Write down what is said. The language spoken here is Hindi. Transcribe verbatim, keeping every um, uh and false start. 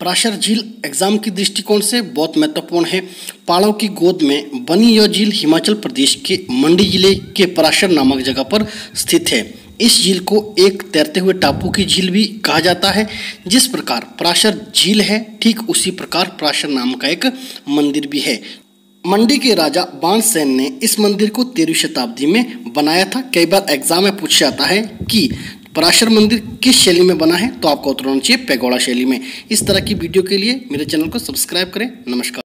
पराशर झील एग्जाम की दृष्टिकोण से बहुत महत्वपूर्ण है। पहाड़ों की गोद में बनी यह झील हिमाचल प्रदेश के मंडी जिले के पराशर नामक जगह पर स्थित है। इस झील को एक तैरते हुए टापू की झील भी कहा जाता है। जिस प्रकार पराशर झील है, ठीक उसी प्रकार पराशर नाम का एक मंदिर भी है। मंडी के राजा बाणसेन ने इस मंदिर को तेरहवीं शताब्दी में बनाया था। कई बार एग्जाम में पूछा जाता है कि पराशर मंदिर किस शैली में बना है, तो आपको उत्तर होना चाहिए पैगोडा शैली में। इस तरह की वीडियो के लिए मेरे चैनल को सब्सक्राइब करें। नमस्कार।